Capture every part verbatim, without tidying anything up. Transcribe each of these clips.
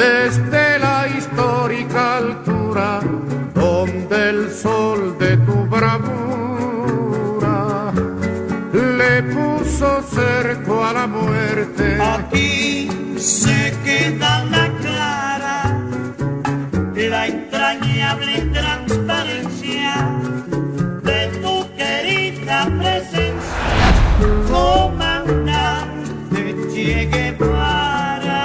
desde la histórica altura donde el sol de tu bravura le puso cerco a la muerte. Aquí se queda la clara, la entrañable transparencia de tu querida presencia, comandante Che Guevara.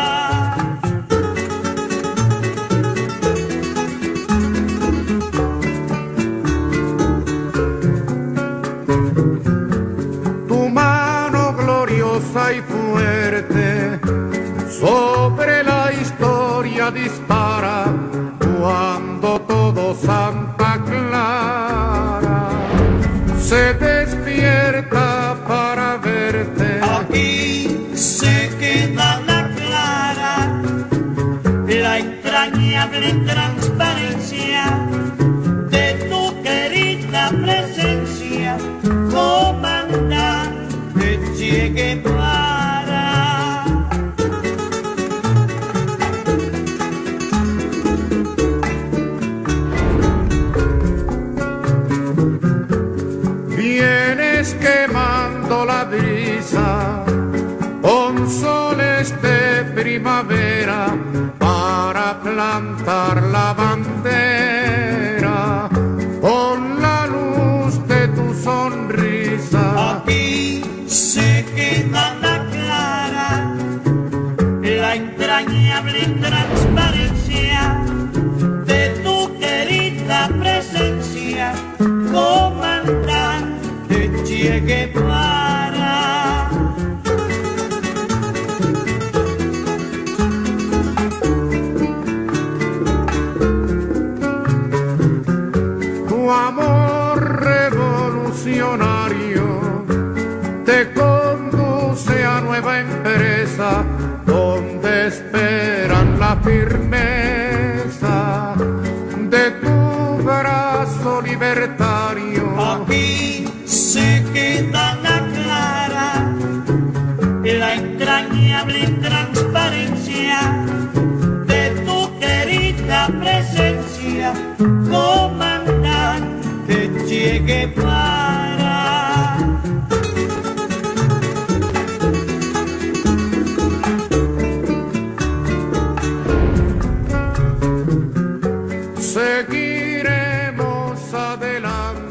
Tu mano gloriosa y fuerte sobre la historia dispara cuando todo Santa Clara se despierta para verte. Aquí se queda la clara, la entrañable transparencia de tu querida presencia, comandante Che Guevara. Vienes quemando la brisa con soles de primavera para plantar la bandera con la luz de tu sonrisa. Aquí se queda la clara, la entrañable transparencia de tu querida presencia, comandante Che Guevara. Tu amor revolucionario te conduce a nueva empresa donde esperan la firmeza de tu brazo libertario. Aquí se queda la clara, la entrañable transparencia de tu querida presencia, comandante Che Guevara. Seguiremos adelante.